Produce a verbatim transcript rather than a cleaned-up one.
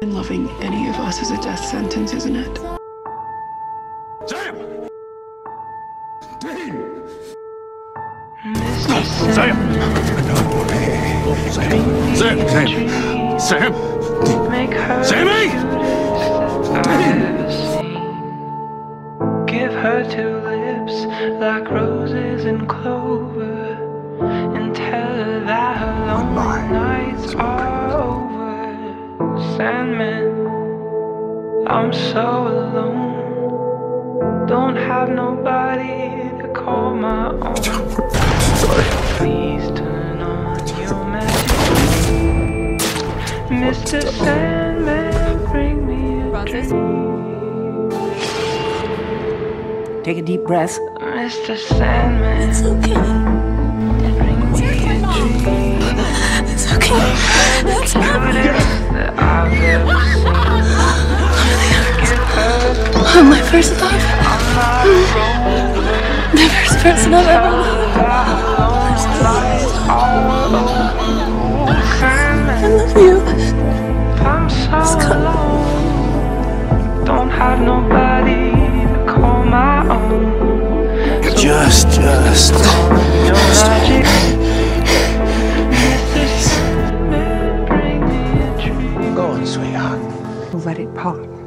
And loving any of us is a death sentence, isn't it? Sam! Dean! Mister Sam! Sam! Sam! Sam! Sam! Make her Sammy! I've ever seen. Give her two lips like roses and clover, and tell her that her lonely nights are over. Sandman, I'm so alone. Don't have nobody to call my own. Sorry. Please turn on your magic. Mister Sandman, bring me a dream. Take a deep breath. Mister Sandman, It's okay. bring me a dream. It's okay. It's not That I've ever seen. Give her oh, my first love. The first person I've ever loved. I love you. I'm so alone. Don't have nobody to call my own. Just, just. Your magic. Mister Sandman, bring me a dream. Go on, sweetheart. Let it pop.